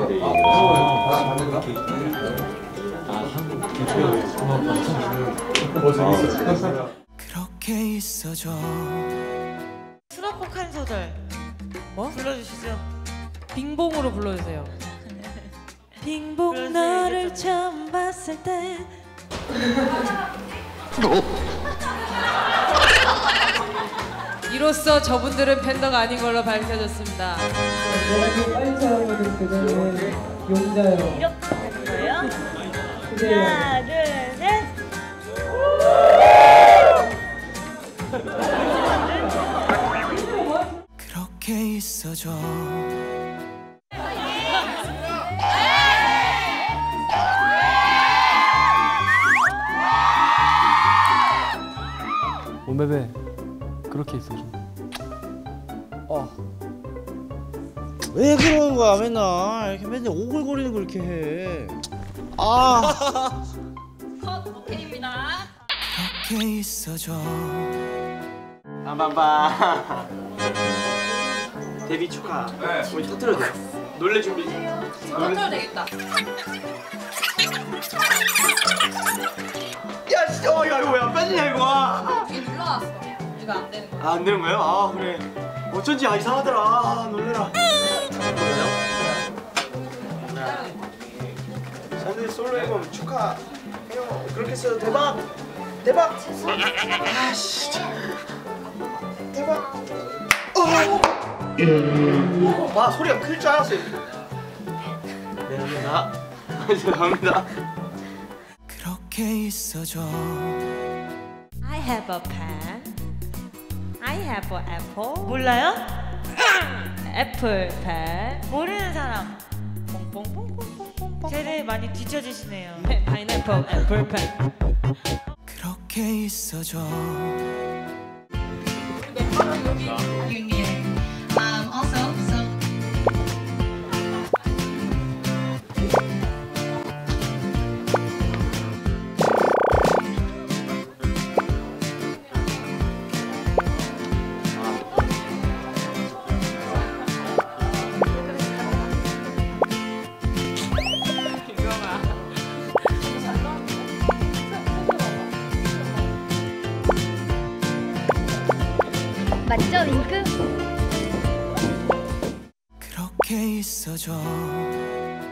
그렇게 있어줘. 수록곡 한 소절 불러주시죠. 빙봉으로 불러주세요. 빙봉 너를 처음 봤을 때 이로써 저분들은 팬더가 아닌 걸로 밝혀졌습니다. 내가 빨리 사랑하는 그녀는 용자요. 이렇게 하는 거예요? 그래요. 하나, 둘, 셋. 그렇게 있어줘. 오메베 그렇게 있어줘. 왜 그러는 거야 맨날 이렇게 맨날 오글거리는 걸 이렇게 해. 컷 오케이입니다. 그렇게 있어줘. 빰빰빰. 데뷔 축하. 네. 우리 터트려도 돼. 놀래 준비. 컨트롤 되겠다. 야 진짜 야 이거 왜 안 빠지냐 이거. 이게 눌러놨어. 이거 안 되는 거야. 안 되는 거예요? 아 그래. 어쩐지 이상하더라. 놀래라. 저들 솔로 앨범 축하해요. 그렇게 써도 대박. 대박. 아 진짜. 대박. 와 소리가 클 줄 알았어요. 미안합니다. 죄송합니다. 그렇게 있어줘. I have a pen. I have an apple. 몰라요? 애플 펜. 모르는 사람. 쟤를 많이 뒤처지시네요. 파인애플 애플 펜. 그렇게 있어줘. Also, so 맞죠, 윙크? 그렇게 있어줘.